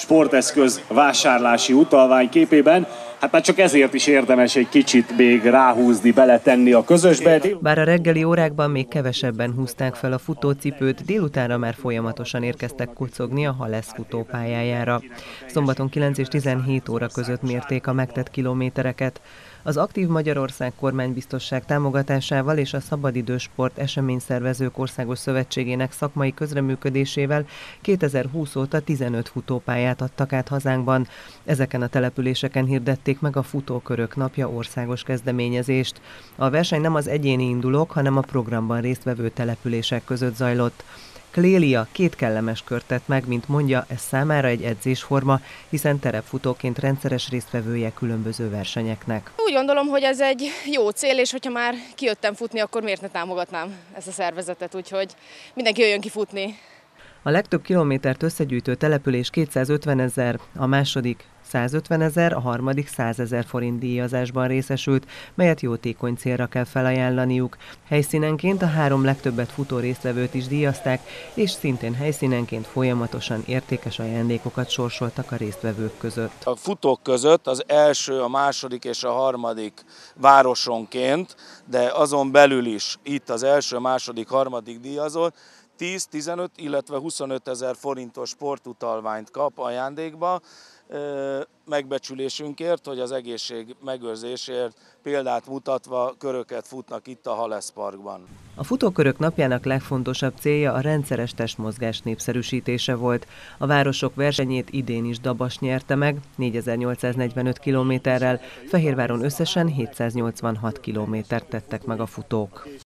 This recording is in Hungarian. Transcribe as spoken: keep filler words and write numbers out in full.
sporteszköz vásárlási utalvány képében. Hát már csak ezért is érdemes egy kicsit még ráhúzni, beletenni a közösbe. Bár a reggeli órákban még kevesebben húzták fel a futócipőt, délutánra már folyamatosan érkeztek kocogni a Halesz futópályájára. Szombaton kilenc és tizenhét óra között mérték a megtett kilométereket. Az Aktív Magyarország Kormánybiztosság támogatásával és a Szabadidősport Eseményszervezők Országos Szövetségének szakmai közreműködésével kétezer-húsz óta tizenöt futópályát adtak át hazánkban. Ezeken a településeken hirdették meg a Futókörök Napja országos kezdeményezést. A verseny nem az egyéni indulók, hanem a programban résztvevő települések között zajlott. Klélia két kellemes kört tett meg, mint mondja, ez számára egy edzésforma, hiszen terepfutóként rendszeres résztvevője különböző versenyeknek. Úgy gondolom, hogy ez egy jó cél, és hogyha már kijöttem futni, akkor miért ne támogatnám ezt a szervezetet, úgyhogy mindenki jöjjön ki futni. A legtöbb kilométert összegyűjtő település kétszázötven ezer, a második százötven ezer, a harmadik száz ezer forint díjazásban részesült, melyet jótékony célra kell felajánlaniuk. Helyszínenként a három legtöbbet futó résztvevőt is díjazták, és szintén helyszínenként folyamatosan értékes ajándékokat sorsoltak a résztvevők között. A futók között az első, a második és a harmadik városonként, de azon belül is itt az első, második, harmadik díjazott, tíz, tizenöt, illetve huszonöt ezer forintos sportutalványt kap ajándékba, megbecsülésünkért, hogy az egészség megőrzésért példát mutatva köröket futnak itt a Halesz Parkban. A Futókörök Napjának legfontosabb célja a rendszeres testmozgás népszerűsítése volt. A városok versenyét idén is Dabas nyerte meg, négyezer-nyolcszáznegyvenöt kilométerrel, Fehérváron összesen hétszáznyolcvanhat kilométert tettek meg a futók.